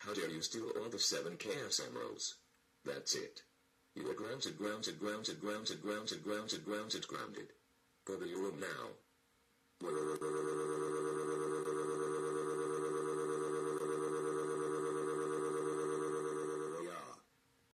How dare you steal all the 7 Chaos Emeralds? That's it. You are grounded. Go to your room now.